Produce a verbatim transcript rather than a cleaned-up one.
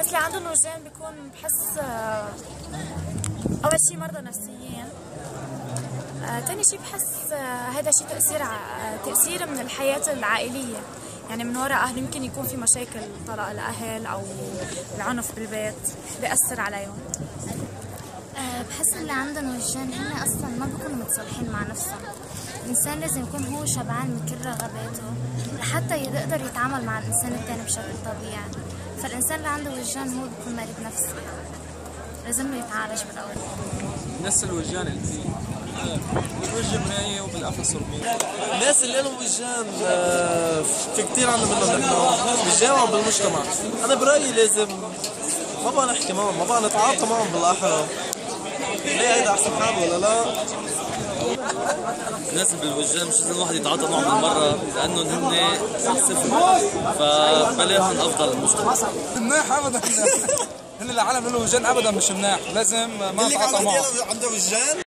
الناس اللي عندهم وجدان بيكون بحس آه، اول شيء مرضى نفسيين. آه، تاني شيء بحس آه، هذا شيء تأثير آه، تأثير من الحياة العائلية، يعني من وراء أهل يمكن يكون في مشاكل طلاق الأهل أو العنف بالبيت بيأثر عليهم. أه بحس اللي عندهم وجدان هن اصلا ما بيكونوا متصالحين مع نفسهم. الانسان لازم يكون هو شبعان من كل رغباته لحتى يقدر يتعامل مع الانسان الثاني بشكل طبيعي. فالانسان اللي عنده وجدان هو بيكون مريض نفسي، لازم يتعالج بالاول. الناس الوجدان اللي فيه بالوجه مراية وبالقفص رمية. الناس اللي لهم وجدان في كثير عنا منهم نحن بالجامعة وبالمجتمع. أنا برأيي لازم ما بقى نحكي معهم، ما بقى نتعاطى معهم بالأحرى. ليه هيدا أحسن حال ولا لا؟ الناس اللي بالوجدان مش لازم الواحد يتعاطى معهم بالمرة لأنهم هن صفر، فبلاهم أفضل المجتمع. مناح أبدا هن العالم له وجدان أبدا مش مناح، لازم ما نتعاطى معهم. عنده وجدان